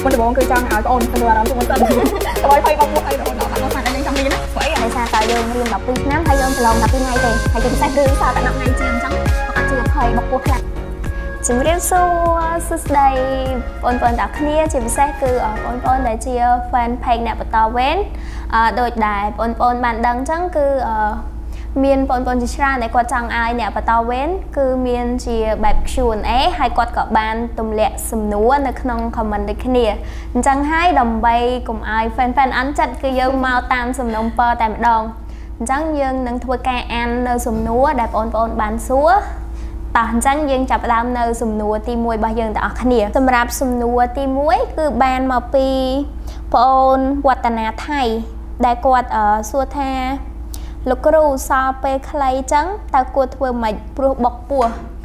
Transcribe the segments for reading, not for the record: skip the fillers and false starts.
มันจะบอกคือจังหาก็โอนตัวเราทุกคนแต่ว่าไฟบางพวกไอ้โดนเราทำมาสั่นอะไรจังนี้นะไฟอะไรซาตายยังเรียนแบบปีน้ำไทยยังลองแบบปีไงเองไทยจะใช้คือซาแต่นับไงเจียงจังปกติไฟบางพวกแค่ជំរាបសួរសួស្តីបងប្អូនទាំងគ្នាជាពិសេសគឺបងប្អូនដែលជា fan page អ្នកបន្តវេនដូចដែលបងប្អូនបានដឹងអញ្ចឹងគឺមានបងប្អូនជាច្រើនដែលគាត់ចង់ឲ្យអ្នកបន្តវេនគឺមានជាបែប Q&A ហើយគាត់ក៏បានទម្លាក់សំណួរនៅក្នុង comment ដូចគ្នាអញ្ចឹងហើយដើម្បីកុំឲ្យ fan អន់ចិត្តគឺយើងមកតាមសំណុំពរតែម្ដងអញ្ចឹងយើងនឹងធ្វើការអាននៅសំណួរដែលបងប្អូនបានសួរតោះអញ្ចឹងយើងចាប់ផ្ដើមនៅសំណួរទី1របស់យើងទាំងអស់គ្នាសម្រាប់សំណួរទី1គឺបានមកពីបងអូនវឌ្ឍនាថៃដែលគាត់សួរថាលោកគ្រូសល់ពេលខ្លីអញ្ចឹងតើគួរធ្វើម៉េចព្រោះបុកពោះ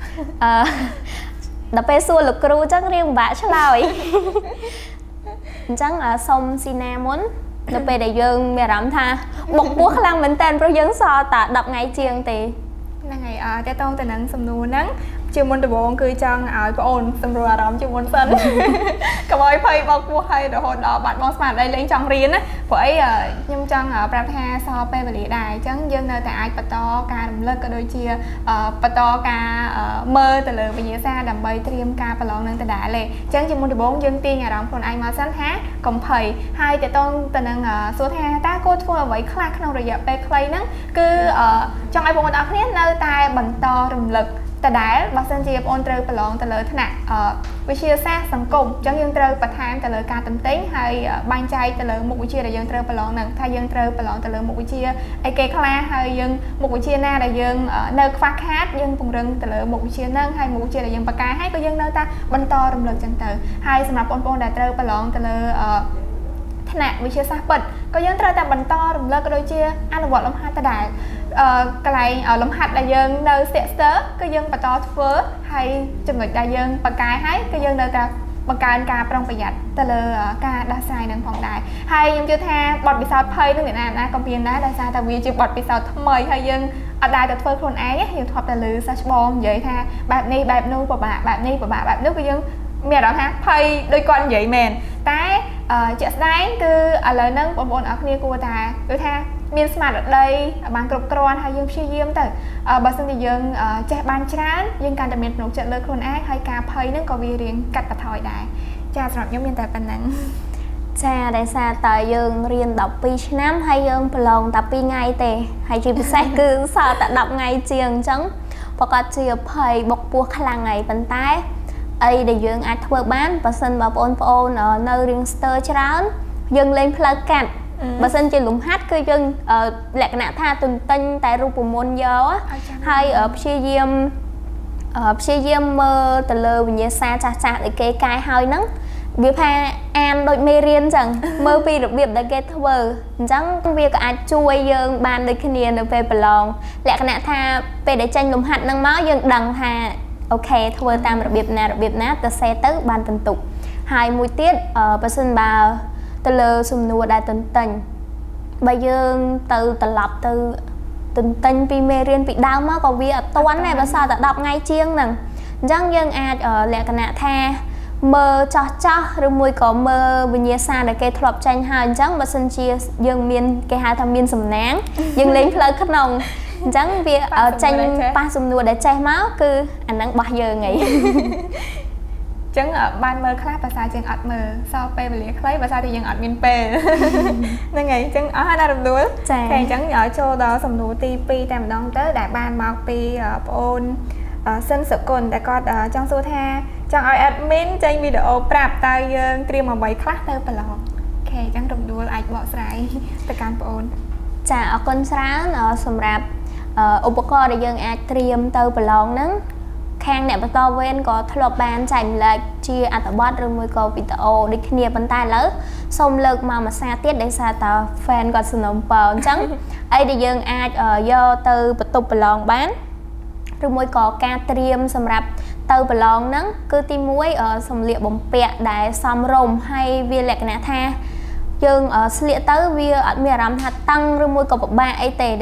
ដល់ពេលសួរលោកគ្រូអញ្ចឹងរៀងពិបាកឆ្លើយអញ្ចឹងសុំស៊ីណាមុនដល់ពេលដែលយើងមានអារម្មណ៍ថាបុកពោះខ្លាំងមែនតើព្រោះយើងសល់តែ10ថ្ងៃជាងទេហ្នឹងហើយតើតោងទៅនឹងសំណួរហ្នឹងជាមុនដំបូងគឺចង់ឲ្យបងអូនសម្រួលអារម្មណ៍ជាមុនសិនកុំឲ្យភ័យបោកពោះហើយរហូតដល់បាត់បង់ស្មារតីលេងចង់រៀនណាព្រោះអីខ្ញុំចង់ប្រាប់ថាសល់ពេលវេលាដែរអញ្ចឹងយើងនៅតែអាចបន្តការរំលឹកក៏ដូចជាបន្តការមើលទៅលើវិញ្ញាសាដើម្បីត្រៀមការប្រឡងនឹងដដែលទេអញ្ចឹងជាមុនដំបូងយើងទាញអារម្មណ៍ខ្លួនឯងមកសិនថាកុំភ័យហើយតើតោងទៅនឹងសួរថាតើគួរធ្វើអ្វីខ្លះក្នុងរយៈពេលខ្លីហ្នឹងគឺចង់ឲ្យបងប្អូនទាំងគ្នានៅតែបន្តរំលឹកតដែលបើសិនជាបងអូនត្រូវប្រឡងទៅលើថ្នាក់វិទ្យាសាស្ត្រសង្គមអញ្ចឹងយើងត្រូវបន្ថែមទៅលើការតន្ទិញហើយបែងចែកទៅលើមុខវិជ្ជាដែលយើងត្រូវប្រឡងនឹងថាយើងត្រូវប្រឡងទៅលើមុខវិជ្ជាអីគេខ្លះហើយយើងមុខវិជ្ជាណាដែលយើងនៅខ្វះខាតយើងពង្រឹងទៅលើមុខវិជ្ជាហ្នឹងហើយមុខវិជ្ជាដែលយើងបកកែហើយក៏យើងនៅតែបន្តរំលឹកចឹងទៅហើយសម្រាប់បងប្អូនដែលត្រូវប្រឡងទៅលើថ្នាក់វិទ្យាសាស្ត្រពិតក៏យើងត្រូវតែបន្តរំលឹកក៏ដូចជាអនុវត្តលំហាត់ដដែលកន្លែងលំហាត់ដែលយើងនៅស្ទាក់ស្ទើរគឺយើងបន្តធ្វើហើយចំណុចដែលយើងបកកែហើយគឺយើងនៅតែបង្កើនការប្រុងប្រយ័ត្នទៅលើការដោះស្រាយនឹងផងដែរហើយខ្ញុំជឿថាបទពិសោធន៍ភ័យនឹងអ្នកណាក៏មានដែរដោយសារតែវាជាបទពិសោធន៍ថ្មីហើយយើងអត់ដែរទៅធ្វើខ្លួនឯងយើងធ្លាប់តែឮសាច់ច្បងនិយាយថាបែបនេះបែបនោះពិបាកបែបនេះពិបាកបែបនោះគឺយើងមានអារម្មណ៍ថាភ័យដោយគាត់និយាយមែនតែជាក់ស្ដែងគឺឥឡូវហ្នឹងបងប្អូនអរគ្នាគួរតែដូចថាមានស្មារតីបានគ្រប់គ្រាន់ហើយយើងព្យាយាមទៅបើសិនជាយើងចេះបានច្រើនយើងកាន់តែមានទំនុកចិត្តលើខ្លួនឯងហើយការភ័យហ្នឹងក៏វារៀងកាត់បន្ថយដែរចាសម្រាប់ខ្ញុំមានតែប៉ុណ្្នឹងចាដោយសារតើយើងរៀន12ឆ្នាំហើយយើងប្រឡងតែ2ថ្ងៃទេហើយជាពិសេសគឺសល់តែ10ថ្ងៃជាងអញ្ចឹងប្រកាសជាភ័យបុកពោះខ្លាំងហើយប៉ុន្តែអីដែលយើងអាចធ្វើបានបើសិនបើបងប្អូននៅរៀងស្ទើរច្រើនយើងលេងផ្លូវកាត់បើសិនជាលំហាត់គឺយើងលក្ខណៈថាទន្ទិញតែរូបមន្តយកហើយព្យាយាមមើលទៅលើវិញ្ញាសាចាស់ៗដែលគេកែហើយហ្នឹងវាថាអានដូចមេរៀនចឹងមើលពីរបៀបដែលគេធ្វើអញ្ចឹងវាក៏អាចជួយយើងបានដូចគ្នានៅពេលប្រឡងលក្ខណៈថាពេលដែលចេញលំហាត់ហ្នឹងមកយើងដឹងថាអូខេធ្វើតាមរបៀបណាទៅសេទៅបានបន្ទុកហើយមួយទៀតបើសិនបើទៅលើសំណួរដែលតន្ទិញបើយើងទៅត្រឡប់ទៅតន្ទិញពីមេរៀនពីដើមមកក៏វាអត់ទាន់ដែរបើសល់តែ10ថ្ងៃជាងហ្នឹងអញ្ចឹងយើងអាចលក្ខណៈថាមើលចោះឬមួយក៏មើលវិញ្ញាសាដែលគេធ្លាប់ចាញ់ហើយអញ្ចឹងបើសិនជាយើងមានគេហៅថាមានសំណាងយើងលេងផ្លូវក្នុងអញ្ចឹងវាចាញ់ប៉ះសំណួរដែលចេះមកគឺអាហ្នឹងបោះយើងហីចឹងបានមើលខ្លះភាសាជាងអត់មើលសល់ពេលវេលាខ្លីភាសាទីយើងអត់មានពេលហ្នឹងហើយចឹងអស់ហើយណារំដួលតែអញ្ចឹងចូលដល់សំណួរទី2តែម្ដងទៅដែលបានមកពីបងអូនសិនសុគន្ធតែគាត់ចង់សួរថាចង់ឲ្យ admin ចេញវីដេអូប្រាប់តើយើងត្រៀមអ្វីខ្លះទៅប្រឡងអូខេអញ្ចឹងរំដួលអាចបកស្រាយទៅកាន់បងអូនចាអរគុណច្រើនសម្រាប់ឧបករណ៍ដែលយើងអាចត្រៀមទៅប្រឡងហ្នឹងខាងអ្នកបន្តវេនក៏ធ្លាប់បានចែកម្លែកជាអត្ថបទឬមួយក៏វីដេអូដូចគ្នាប៉ុន្តែឥឡូវសូមលើកមកមួយសារទៀតដោយសារតើ fan គាត់សំណូមពរអញ្ចឹងអីដែលយើងអាចយកទៅបន្ទប់ប្រឡងបានឬមួយក៏ការត្រៀមសម្រាប់ទៅប្រឡងហ្នឹងគឺទី1សម្លៀកបំពាក់ដែលសមរម្យហើយវាលក្ខណៈថាយើងស្លៀកទៅវាអត់មានអារម្មណ៍ថាតឹងឬមួយក៏ពិបាកអីទេ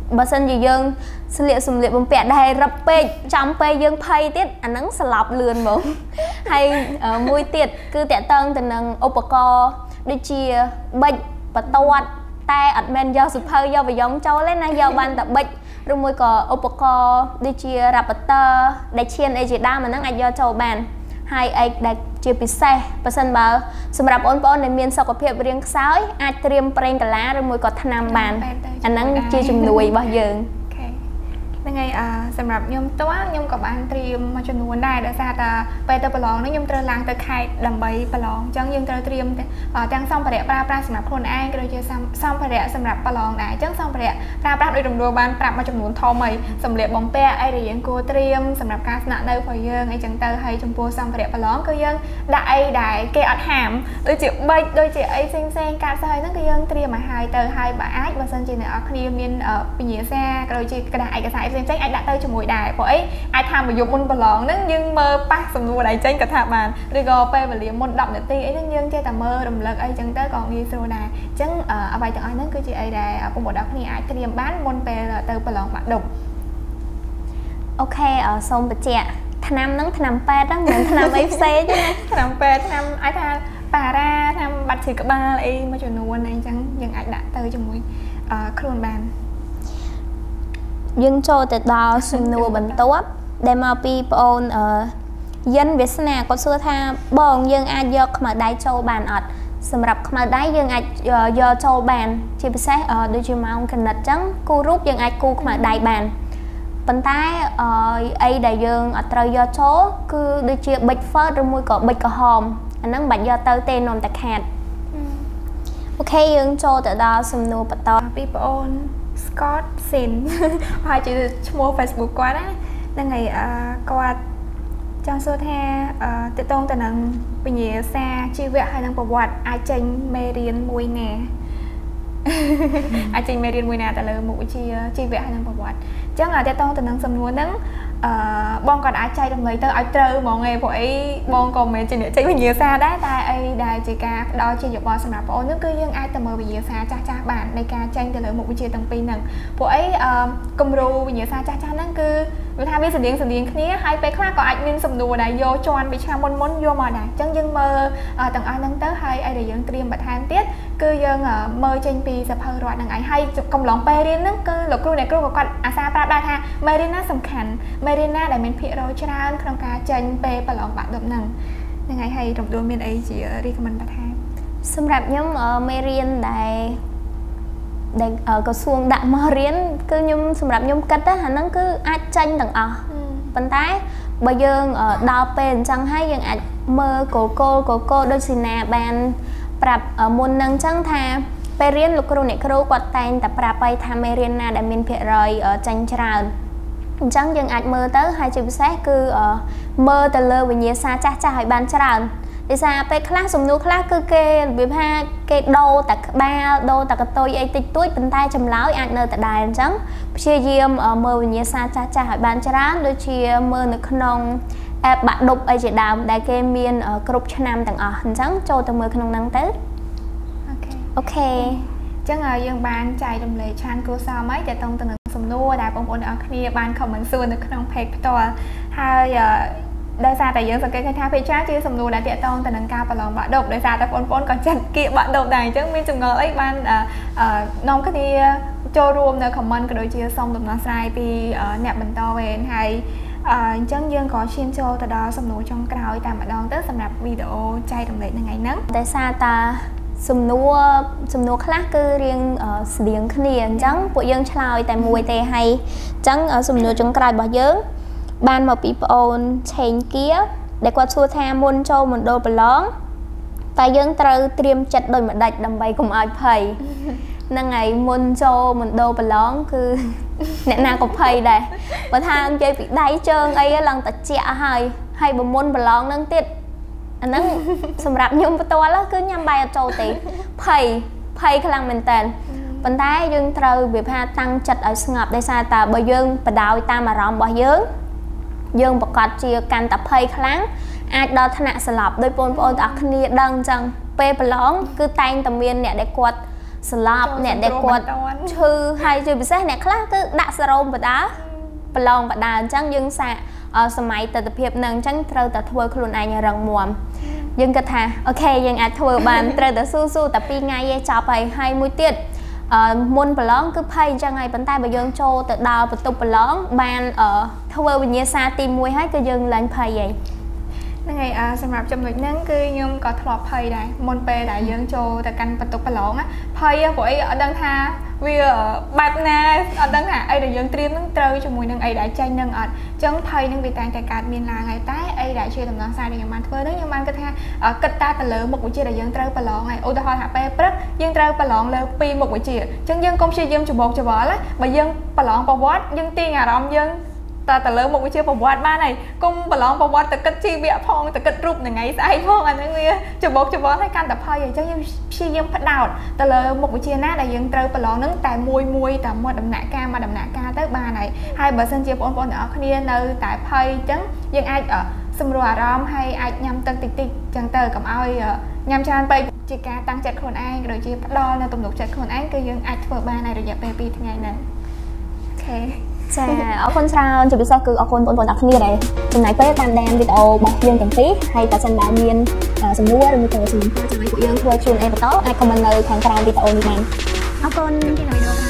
bà sân gì dương sum liệt bông bẹt đây rập pe chăm pe dương pay tiết anh nắng sập lươn bông hay mùi tiệt cứ tẹt tân từ nâng opco đi chia bệnh và toát tay ẩn men do sụp hơi do bị giống châu lên này do ban tập bệnh rồi mùi có opco đi chia rapper đại chiên ai chỉ đa mà nắng ai do châu bàn hai ai đại chia bị xe và sân bà sum rập ôn để miền sau có phiệp riêng sái ai tiêm pren cả lá rồi mùi có tham bàn anh nắng chia chùm đùi bao giờ ngàyสำหรับยมตัว ยมกับอันเตรียมมาจำนวนได้โดยซาตาไปเตอร์ปลองนั่นยมเตอร์ล้างเตอร์ไข่ดำใบปลองจังยมเตอร์เตรียมจังซ่อมประเดี๋ยวปลาสำหรับคนไอ้ก็โดยจะซ่อมประเดี๋ยวสำหรับปลองได้จังซ่อมประเดี๋ยวปลาโดยรวมบ้านปรับมาจำนวนทอใหม่สำเร็จบอมเป้ไอ้เรียงโกเตรียมสำหรับการสนับในพอเยิงไอ้จังเตอร์ให้จมพูซ่อมประเดี๋ยวปลองก็ยังได้เกอดหามโดยเจ็บใบโดยเจ็บไอ้เซ็งการใส่นั่นก็ยังเตรียมมาให้เตอร์ให้บ่ายว่าสันจีเนี่ยคดีมีนปีเหยียแซ่ก็โดยเจ็บกระดาษไอ้กระสายเซ็งไอ้ได้เตอร์จมวยได้เพราะไอ้ทำมายุบมุนปลองนั่งยังเมื่อปักสมนูอะไรเจนกับทามันหรือก็ไปแบบเลี้ยงมุนดำเนี่ยตีไอ้นั่งยังเจแต่เมื่อดำเลิกไอ้จังเตอร์ก่อนดีโซดาจังอะไรต่างๆนั่นคือจีไอ้ได้ปุ่มบดดอกนี่ไอ้เตรียมบ้านมุนไปเตอร์ปลองบัดดมโอเคส่งไปเจ้าทนำนั่งทนำแปดนั่งเหมือนทนำไอ้เซ่ใช่ไหมทนำแปดทำไอ้ทานปาราทำบัตรสีกบ้าไอ้มาจนวันไอ้จังยังไอ้ได้เตอร์จมวยครูนบานยังโจแต่ดาวสมนัวบรรทุกได้มาปีปอนยันเวสนาก็ซื้อท่าบองยังอาจยกมาได้โจบานอัดสำหรับมาได้ยังอาจยโจบานที่เป็นเซ่โดยเฉพาะขนาดจังกูรูปยังอาจกูมาได้บานปัญหาไอ้ได้ยังอัตรายโจคือโดยเฉพาะบิดเฟิร์ดหรือมวยก็บิดกระหอมอันนั้นบัดยเตอร์เตนนนตะแคดโอเคยังโจแต่ดาวสมนัวปะตอปีปอนสกอตสินพายจะชั่วโมง Facebook กว่านะนั่งไงกว่าจังโซแทติดตรงแต่นังปีนี้แซ่ชีวิตให้นังประวัติอาจารย์เมเรียนมวยแน่อาจารย์เมเรียนมวยแน่แต่เลยมุชีวิตให้นังประวัติจังติดตรงแต่นังสำนวนนั้นบองก่อนอาใจทำเลยเตอร์อาเตอร์มองไงพวกไอ้บองก่อนเมจิเนี่ยใจวิญญาณได้แต่ไอ้ได้จีกาดอจีหยกบอลสำหรับโอ้นึกก็ยังไอ้แต่เมื่อวิญญาณจ้าบ้านในการแจ้งแต่เลยมุกวิจัยตั้งปีหนึ่งพวกไอ้กมรูวิญญาณจ้านั่นคือวิธีมีสัญญาณนี้ให้ไปข้างก่อนไอ้มินสำนวนได้โยจอนไปชามม้วนโยมาได้จังยังเมื่อต่างอันนั่งเตอร์ให้ไอ้เดี๋ยวยังเตรียมบัตรทานเตี้ยคือยังเมื่อเจนปีจะเพลรอดนั่งไอ้ให้จุกกำลังไปเรียนนั่นคือหลักครูในครูกับก่อนอาซาปราบได้ค่ะไม่เรียนน่าสำคัญไม่เรียนน่าได้เป็นพิโรชราโครงการเจนเปปลองบัตรดมหนึ่งยังไงให้ตรงตัวเมียนไอจีรีคอมเมนต์บัตรทานสำหรับย้ำไม่เรียนได้กระทรวงดักมาเรียนคือย้ำสำหรับย้ำกัดนะนั่นคืออาจารย์ต่างปัญหาบางอย่างดาวเป็นจังให้ยังอาจเมื่อโกโดยสินาแบนปรับมนนังจังทาไปเรียนลูกครูเนี่ยครูกวาดแต่งแต่ปรับไปทำไม่เรียนนาได้เป็นเพียรอยจังชราจังยังอาจเมื่อเตอร์ให้จุดแท้คือเมื่อแต่เลยวิญญาณจ้าให้บานชราดิฉันไปคลาสสมนุคลาคือเกย์วิพาเกย์โดแต่บ้าโดแต่กระตุยไอติดตุ้ยเป็นใต้จำล้าวอาจเนอแต่ได้จังเชียร์เยี่ยมเมื่อวิญญาณจ้าให้บานชราโดยเชียร์เมื่อนึกขนมบัดดบไอเจดามได้เกย์เมียนกรุบชนามต่างจังโจแต่เมื่อขนมนังเตอร์โอเคจังยังบานใจจำเลยชันกูซาไม่แต่ตรงตัวหนึ่งสมนูได้ปองปนเอาคดีบานเขาเหมือนส่วนในขนมเพกตัวถ้าโดยซาแต่ยังสังเกตแค่เพชรที่สมนูได้เตะตรงแต่หนังกาปลองบะดบโดยซาแต่ปนก่อนจัดเกี่ยบะดบได้จังมีจุดเงาไอ้บานน้องคดีโจรวมในคอมเมนต์ก็โดยเฉพาะส่งตรงนั้นใส่ปีเนี่ยบรรทอเวนให้จังยังขอชิมโชว์แต่ดอสมนูจงกล่าวตามมาดองเตอร์สำหรับวิดีโอใจตรงเลยในไงนั้นแต่ซาตาสมนัวคลาคือเรียงเสียงเนียนจังพวกยังชลอยแต่มวยเตะให้จังสมนัวจงกลายบ่เยอะบ้านมาปีปอนเชนเกี้ยได้กว่าชัวแทมมนโจมันโดนไปล้องแต่ยังเตรียมจัดโดยมาดัดดำใบกุมอายไผ่นั่งไงมนโจมันโดนไปล้องคือแนะนำกับไผ่ได้มาทางใจปีได้เจิงไอ้หลังตัดเจ้าให้บ่มนไปล้องนั่งติดอันนั้นสำหรับยมตัวแล้วคือยำใบโจตีไผ่ขลังเหมือนเต้นปัญหายังเตยแบบพาตั้งจัดเอาสงบได้ซาตาบ่ยังประดาวตามมารอมบ่ยังประกอบเชียกันแต่ไผ่ขลังอาจดอถนัดสลับโดยปนตักเนียดังจังเปปล้องคือแต่งตะเมียนเนี่ยได้กวดស្លាប់អ្នកដែលគាត់ឈឺហើយជាពិសេសអ្នកខ្លះគឺដាក់សេរ៉ូមបដាប្រឡងបដាអញ្ចឹងយើងសាកសម័យទស្សនភាពនឹងអញ្ចឹងត្រូវតែធ្វើខ្លួនឯងរឹងមាំយើងគិតថាអូខេយើងអាចធ្វើបានត្រូវតែស៊ូតែ2ថ្ងៃឯងចប់ហើយមួយទៀតមុនប្រឡងគឺភ័យអញ្ចឹងហើយប៉ុន្តែបើយើងចូលទៅដល់បន្ទប់ប្រឡងបានធ្វើវិញ្ញាសាទី1ហើយគឺយើងឡើងភ័យហើយហ្នឹងហើយសម្រាប់ចំណុចហ្នឹងគឺខ្ញុំក៏ធ្លាប់ភ័យដែរមុនពេលដែលយើងចូលទៅកាន់បន្ទប់ប្រឡងភ័យព្រោះអីអត់ដឹងថាវាបែបណាអត់ដឹងថាអីដែលយើងត្រៀមនឹងត្រូវជាមួយនឹងអីដែលចាញ់នឹងអត់អញ្ចឹងភ័យនឹងវាតែងតែកើតមានឡើងហើយតែអីដែលជាដំណោះស្រាយដែលខ្ញុំបានធ្វើហ្នឹងខ្ញុំបានគិតថាគិតតែទៅលើមុខវិជ្ជាដែលយើងត្រូវប្រឡងហើយឧទាហរណ៍ថាពេលព្រឹកយើងត្រូវប្រឡងលើ2មុខវិជ្ជាអញ្ចឹងយើងកុំព្យាយាមច្បោកច្បល់ណាបើយើងប្រឡងប្រវត្តិយើងទាញអារម្មណ៍យើងតែលើមុខវិជ្ជាប្រវត្តិបានហើយកុំប្រឡងប្រវត្តិទៅគិតជីវៈផងទៅគិតរូបថ្ងៃស្អែកផងអាហ្នឹងវាច្បោកច្បល់ហើយកាន់តែភ័យអញ្ចឹងយើងព្យាយាមផ្ដោតទៅលើមុខវិជ្ជាណាដែលយើងត្រូវប្រឡងហ្នឹងតែមួយតែមួយដំណាក់កាលមកដំណាក់កាលទៅបានហើយបើសិនជាបងប្អូនទាំងអស់គ្នានៅតែភ័យអញ្ចឹងយើងអាចសម្រួលអារម្មណ៍ហើយអាចញ៉ាំទឹកតិចអញ្ចឹងទៅកុំឲ្យញ៉ាំច្រើនពេកជាការតាំងចិត្តខ្លួនឯងក៏ដូចជាផ្ដល់នៅទំនុកចិត្តខ្លួនឯងគឺយើងអាចធ្វើបានในរយៈពេល2ថ្ងៃហ្នឹងអូខេចាអរគុណច្រើនជាពិសេសគឺអរគុណបងប្អូនទាំងគ្នាដែលចំណាយពេលតាមដានវីដេអូរបស់យើងទាំងពីរហើយតែសិនបើមានសំណួរឬក៏សំណួរចង់ឲ្យពួកយើងធ្វើជូនអីបន្តអាចខមមិននៅខាងក្រោមវីដេអូនេះបានអរគុណ